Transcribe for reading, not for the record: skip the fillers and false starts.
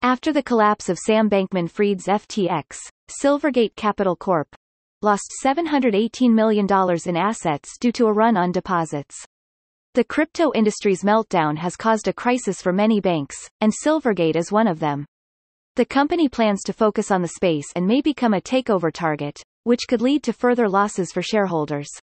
After the collapse of Sam Bankman-Fried's FTX, Silvergate Capital Corp. lost $718 million in assets due to a run on deposits. The crypto industry's meltdown has caused a crisis for many banks, and Silvergate is one of them. The company plans to focus on the space and may become a takeover target, which could lead to further losses for shareholders.